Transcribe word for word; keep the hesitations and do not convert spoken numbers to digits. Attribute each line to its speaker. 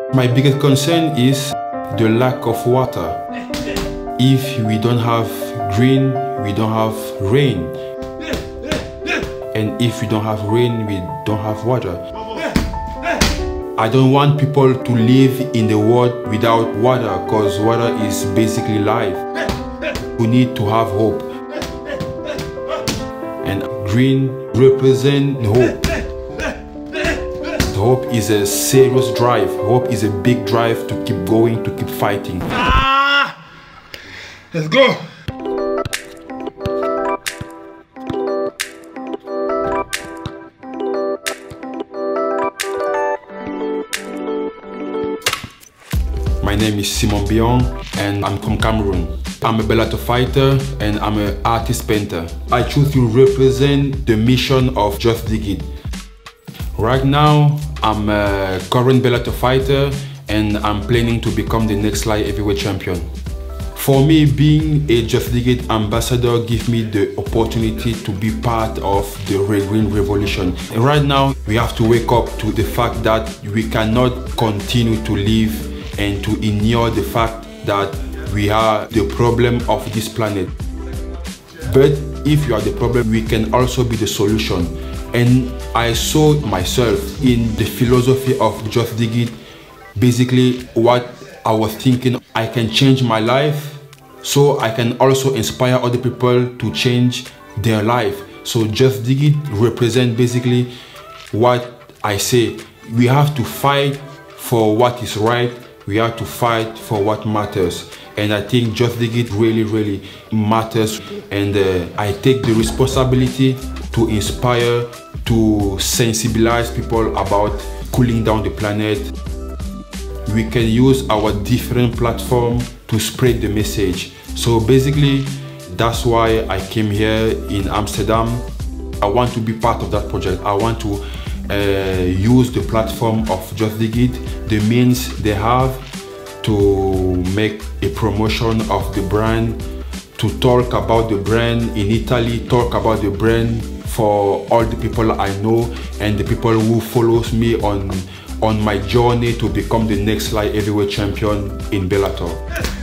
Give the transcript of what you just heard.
Speaker 1: My biggest concern is the lack of water. If we don't have green, we don't have rain. And if we don't have rain, we don't have water. I don't want people to live in the world without water, because water is basically life. We need to have hope. And green represents hope. Hope is a serious drive. Hope is a big drive to keep going, to keep fighting.
Speaker 2: Ah! Let's go!
Speaker 1: My name is Simon Bion and I'm from Cameroon. I'm a Bellator fighter and I'm an artist painter. I choose to represent the mission of Just Dig It. Right now, I'm a current Bellator fighter and I'm planning to become the next light heavyweight champion. For me, being a Just Dig It ambassador gives me the opportunity to be part of the Red Green Revolution. And right now, we have to wake up to the fact that we cannot continue to live and to ignore the fact that we are the problem of this planet. But if you are the problem, we can also be the solution. And I saw myself in the philosophy of Just Dig It. Basically, what I was thinking, I can change my life, so I can also inspire other people to change their life. So Just Dig It represents basically what I say. We have to fight for what is right. We have to fight for what matters. And I think Just Dig It really, really matters. And uh, I take the responsibility to inspire, to sensibilize people about cooling down the planet. We can use our different platforms to spread the message. So basically, that's why I came here in Amsterdam. I want to be part of that project. I want to uh, use the platform of Just Dig It, the means they have to make a promotion of the brand, to talk about the brand in Italy, talk about the brand for all the people I know and the people who follows me on, on my journey to become the next light heavyweight champion in Bellator.